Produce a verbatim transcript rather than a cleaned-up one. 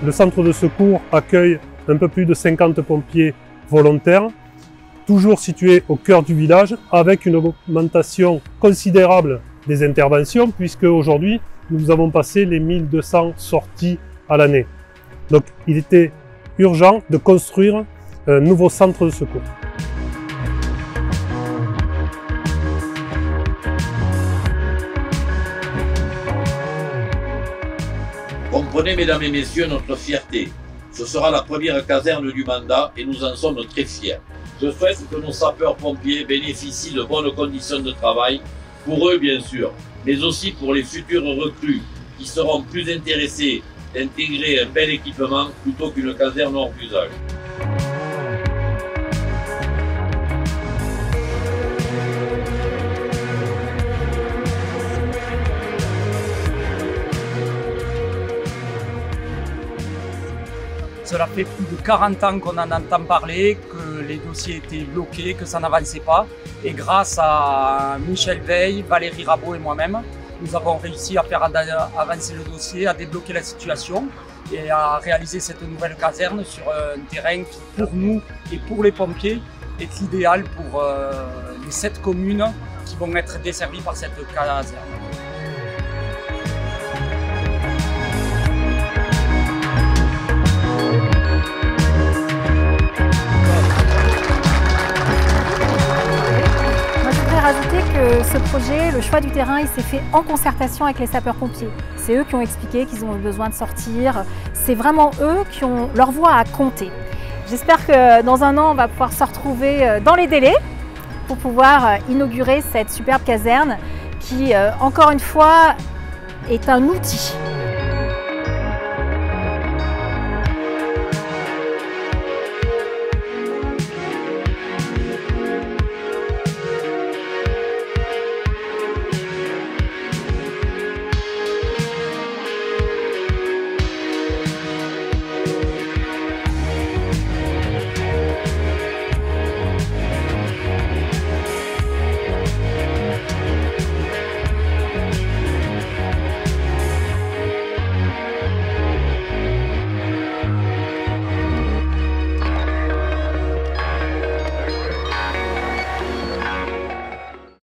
le centre de secours accueille un peu plus de cinquante pompiers volontaires, toujours situés au cœur du village, avec une augmentation considérable des interventions, puisque aujourd'hui nous avons passé les mille deux cents sorties à l'année. Donc il était urgent de construire un nouveau centre de secours. Comprenez, mesdames et messieurs, notre fierté. Ce sera la première caserne du mandat et nous en sommes très fiers. Je souhaite que nos sapeurs-pompiers bénéficient de bonnes conditions de travail, pour eux bien sûr, mais aussi pour les futurs recrues qui seront plus intéressés d'intégrer un bel équipement plutôt qu'une caserne hors d'usage. Cela fait plus de quarante ans qu'on en entend parler, que les dossiers étaient bloqués, que ça n'avançait pas. Et grâce à Michel Veil, Valérie Rabot et moi-même, nous avons réussi à faire avancer le dossier, à débloquer la situation et à réaliser cette nouvelle caserne sur un terrain qui, pour nous et pour les pompiers, est idéal pour les sept communes qui vont être desservies par cette caserne. Rajouter que ce projet, le choix du terrain, il s'est fait en concertation avec les sapeurs-pompiers. C'est eux qui ont expliqué qu'ils ont besoin de sortir. C'est vraiment eux qui ont leur voix à compter. J'espère que dans un an, on va pouvoir se retrouver dans les délais pour pouvoir inaugurer cette superbe caserne qui, encore une fois, est un outil.